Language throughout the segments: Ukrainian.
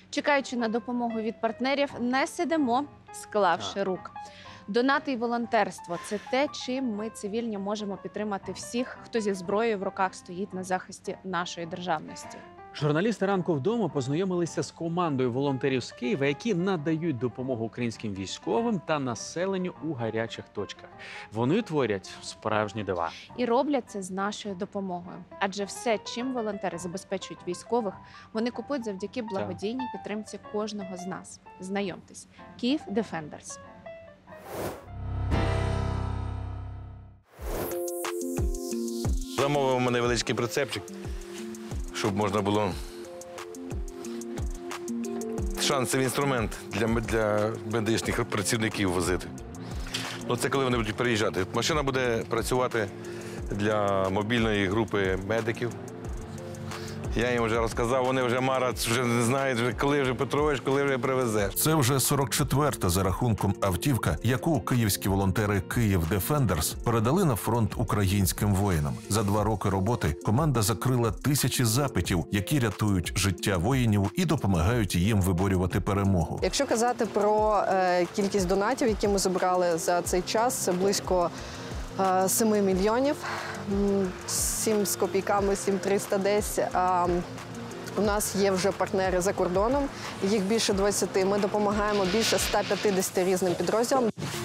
Чекаючи на допомогу від партнерів, не сидимо, склавши рук. Донати і волонтерство – це те, чим ми цивільні можемо підтримати всіх, хто зі зброєю в руках стоїть на захисті нашої державності. Журналісти «Ранку вдома» познайомилися з командою волонтерів з Києва, які надають допомогу українським військовим та населенню у гарячих точках. Вони творять справжні дива. І роблять це з нашою допомогою. Адже все, чим волонтери забезпечують військових, вони купують завдяки благодійній підтримці кожного з нас. Знайомтесь. Київ Defenders. Замовив у мене невеличкий прицепчик, щоб можна було шансовий інструмент для медичних працівників возити. Це коли вони будуть приїжджати. Машина буде працювати для мобільної групи медиків. Я їм вже розказав, вони вже вже не знають, коли вже Петрович, коли вже привезе. Це вже 44-та за рахунком автівка, яку київські волонтери «Київ Defenders» передали на фронт українським воїнам. За 2 роки роботи команда закрила тисячі запитів, які рятують життя воїнів і допомагають їм виборювати перемогу. Якщо казати про кількість донатів, які ми зібрали за цей час, це близько 7 мільйонів. 7 з копійками, 7,300 десь. У нас є вже партнери за кордоном, їх більше 20. Ми допомагаємо більше 150 різним підрозділам.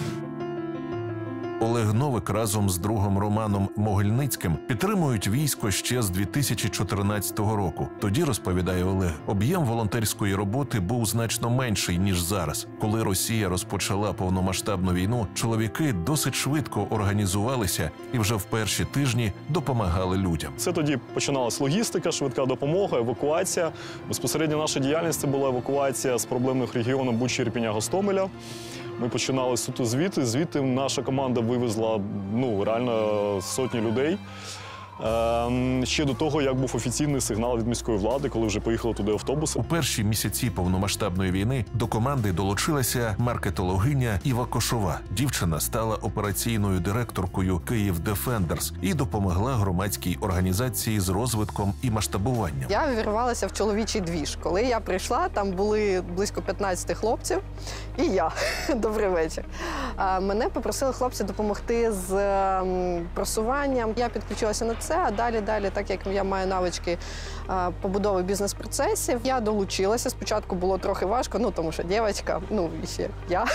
Олег Новик разом з другом Романом Могильницьким підтримують військо ще з 2014 року. Тоді, розповідає Олег, об'єм волонтерської роботи був значно менший, ніж зараз. Коли Росія розпочала повномасштабну війну, чоловіки досить швидко організувалися і вже в перші тижні допомагали людям. Це тоді починалась логістика, швидка допомога, евакуація. Безпосередньо наша діяльність – це була евакуація з проблемних регіонів Бучі, Ірпеня, Гостомеля. Ми починали суто звідти. Звідти наша команда вивезла реально сотні людей. Ще до того, як був офіційний сигнал від міської влади, коли вже поїхали туди автобуси. У перші місяці повномасштабної війни до команди долучилася маркетологиня Іва Кошова. Дівчина стала операційною директоркою «Київ Defenders» і допомогла громадській організації з розвитком і масштабуванням. Я увірвалася в чоловічий двіж. Коли я прийшла, там були близько 15 хлопців і я. Добрий вечір. Мене попросили хлопці допомогти з просуванням. Я підключилася на це, а далі, так як я маю навички побудови бізнес-процесів, я долучилася. Спочатку було трохи важко, тому що дівчинка, і ще я.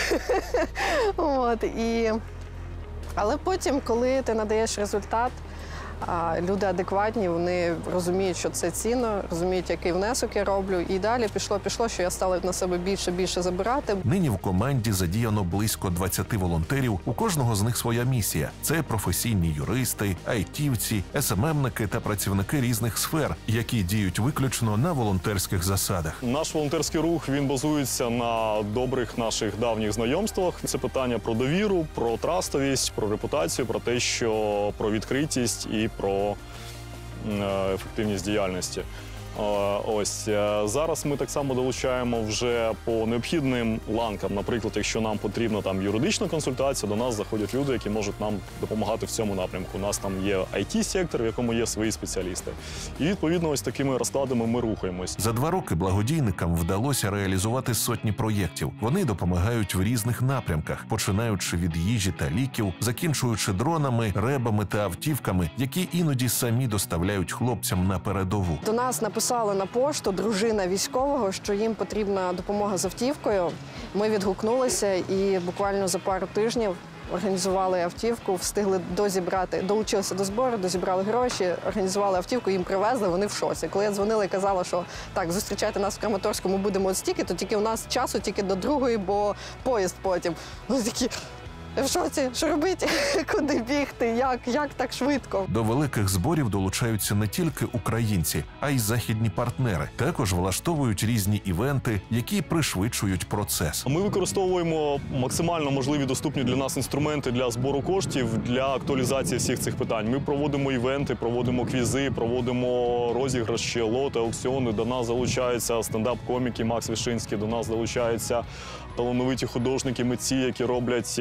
Але потім, коли ти надаєш результат, люди адекватні, вони розуміють, що це цінно, розуміють, який внесок я роблю. І далі пішло, що я стала на себе більше забирати. Нині в команді задіяно близько 20 волонтерів. У кожного з них своя місія. Це професійні юристи, айтівці, СММники та працівники різних сфер, які діють виключно на волонтерських засадах. Наш волонтерський рух, він базується на добрих наших давніх знайомствах. Це питання про довіру, про трастовість, про репутацію, про те, що про відкритість і про ефективність діяльності. Зараз ми так само долучаємо вже по необхідним ланкам. Наприклад, якщо нам потрібна юридична консультація, до нас заходять люди, які можуть нам допомагати в цьому напрямку. У нас там є IT-сектор, в якому є свої спеціалісти. І, відповідно, ось такими розкладами ми рухаємось. За 2 роки благодійникам вдалося реалізувати сотні проєктів. Вони допомагають в різних напрямках, починаючи від їжі та ліків, закінчуючи дронами, ребами та автівками, які іноді самі доставляють хлопцям на передову. До нас написали на пошту дружина військового, що їм потрібна допомога з автівкою. Ми відгукнулися і буквально за пару тижнів організували автівку, встигли долучилися до збору, дозібрали гроші, організували автівку, їм привезли, вони в шоці. Коли я дзвонила і казала, що так, зустрічайте нас в Краматорську, ми будемо от стільки, то тільки у нас часу тільки до 2-ї, бо поїзд потім. Вони такі: в шоці, що робити, куди бігти, як так швидко. До великих зборів долучаються не тільки українці, а й західні партнери. Також влаштовують різні івенти, які пришвидшують процес. Ми використовуємо максимально можливі доступні для нас інструменти для збору коштів, для актуалізації всіх цих питань. Ми проводимо івенти, проводимо квізи, проводимо розіграші, лоти, аукціони. До нас залучаються стендап-коміки Макс Вишинський, до нас залучаються талановиті художники, митці, які роблять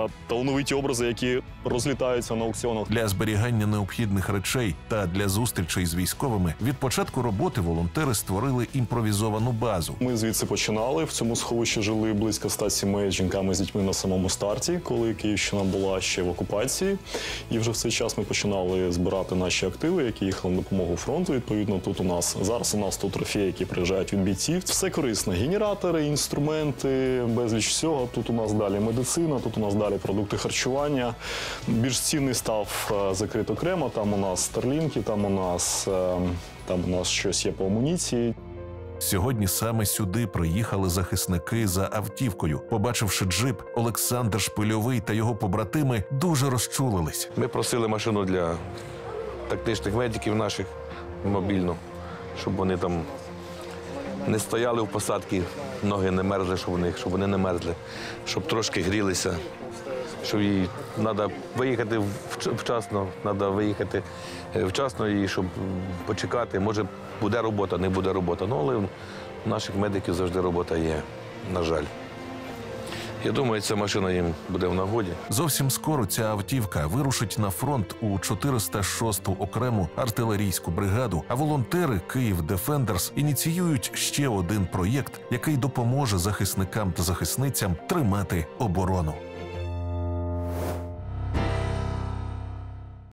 талановиті образи, які розлітаються на аукціонах. Для зберігання необхідних речей та для зустрічей з військовими від початку роботи волонтери створили імпровізовану базу. Ми звідси починали. В цьому сховищі жили близько 100 сімей з жінками з дітьми на самому старті, коли Київщина була ще в окупації. І вже в цей час ми починали збирати наші активи, які їхали на допомогу фронту. Відповідно, тут зараз у нас тут трофеї, які приїжджають від бійців. Все корисне. Генератори, інструменти, безліч всього. Тут у нас далі медицина, тут у нас далі продукти харчування. Більш цінний став закрит окремо. Там у нас старлінки, там у нас щось є по амуніції. Сьогодні саме сюди приїхали захисники за автівкою. Побачивши джип, Олександр Шпильовий та його побратими дуже розчулились. Ми просили машину для тактичних медиків наших, мобільну, щоб вони там не стояли в посадці, ноги не мерзли, щоб вони не мерзли, щоб трошки грілися, щоб їй треба виїхати вчасно і щоб почекати. Може, буде робота, не буде робота. Ну, але у наших медиків завжди робота є, на жаль. Я думаю, ця машина їм буде в нагоді. Зовсім скоро ця автівка вирушить на фронт у 406-ту окрему артилерійську бригаду, а волонтери «Київ Дефендерс» ініціюють ще один проєкт, який допоможе захисникам та захисницям тримати оборону.